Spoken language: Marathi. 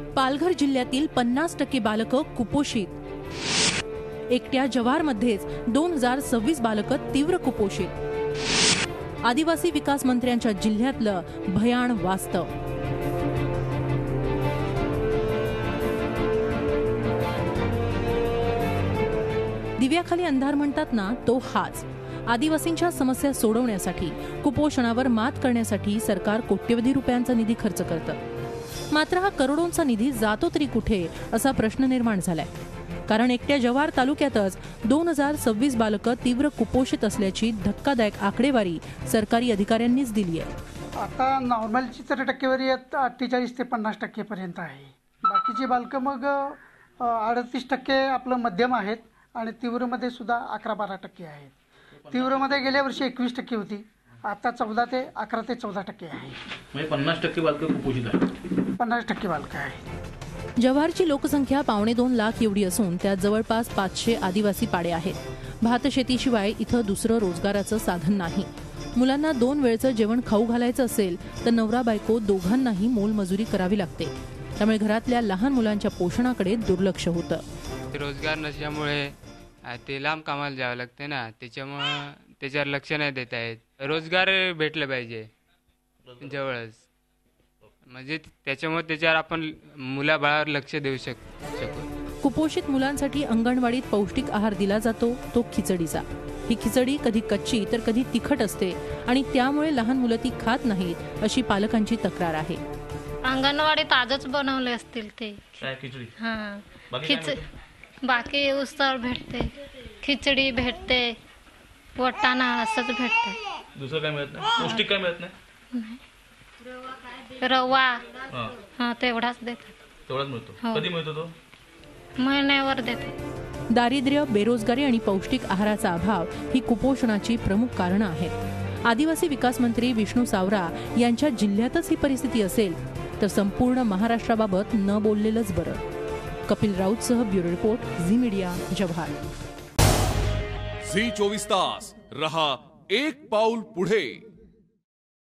पालघर जिल्ह्यातील 50% बालकं कुपोषित. एकट्या जव्हारमध्येच 2026 बालकं तीव्र कुपोषित. आदिवासी विकास मंत्र्यांच्या जिल्ह्यातलं भयाण वास्तव. दिव्याखाली अंधार म्हणतात ना, तो हाच. आदिवासींच्या समस्या सोडवण्यासाठी, कुपोषणावर मात करण्यासाठी सरकार कोट्यवधी रुपयांचा निधी खर्च करतं. मात्र हा करोडोंचा निधी जातो तरी कुठे, असा प्रश्न निर्माण झालाय. कारण एकट्या जव्हार तालुक्यातच 2026 बालकं तीव्र कुपोषित असल्याची धक्कादायक आकडेवारी सरकारी अधिकाऱ्यांनीच दिली आहे. आता नॉर्मलची तर टक्केवारी 48 ते 50% पर्यंत आहे. बाकीची बालकं मग 38% आपलं मध्यम आहेत आणि तीव्रमध्ये सुद्धा 11-12% आहेत. तीव्रमध्ये गेल्या वर्षी 21% होती, आता 11 ते 14% आहे. म्हणजे 50% बालकं कुपोषित आहेत. 50% बालकं आहेत. जव्हारची लोकसंख्या 2.25 लाख एवढी असून त्यात जवळपास 500 आदिवासी पाडे आहेत. भातशेतीशिवाय इथं दुसरं रोजगाराचं साधन नाही. मुलांना 2 वेळचं जेवण खाऊ घालायचं असेल तर नवरा बायको दोघांनाही मोलमजुरी करावी लागते. त्यामुळे घरातल्या लहान मुलांच्या पोषणाकडे दुर्लक्ष होतं. रोजगार नसल्यामुळे ते लांब कामाला जावं लागते ना, त्याच्यामुळं त्याच्यावर लक्ष नाही देत आहेत. रोजगार भेटलं पाहिजे जवळच, म्हणजे त्याच्यामुळे त्याच्यावर आपण मुलाबाळावर लक्ष देऊ शकू. कुपोषित मुलांसाठी अंगणवाडीत पौष्टिक आहार दिला जातो, तो खिचडीचा. ही खिचडी कधी कच्ची तर कधी तिखट असते आणि त्यामुळे लहान मुलं ती खात नाहीत, अशी पालकांची तक्रार आहे. अंगणवाडीत आजच बनवले असतील ते खिचडी. बाकी उसळ भेटते, खिचडी भेटते, वटाणा असंच भेटते. दुसरं काय मिळत नाही? पौष्टिक काय मिळत नाही? रवा तेवढाच देतात. तेवढाच मिळतो. कधी मिळतो तो? महिन्यावर देतात. दारिद्र्य, बेरोजगारी आणि पौष्टिक आहाराचा अभाव ही कुपोषणाची प्रमुख कारणं आहेत. आदिवासी विकास मंत्री विष्णू सावरा यांच्या जिल्ह्यातच ही परिस्थिती असेल तर संपूर्ण महाराष्ट्राबाबत न बोललेलंच बरं. कपिल राऊतसह bureau report, Zee media, Jawhar. Zee 24 तास रहा एक पाऊल पुढे.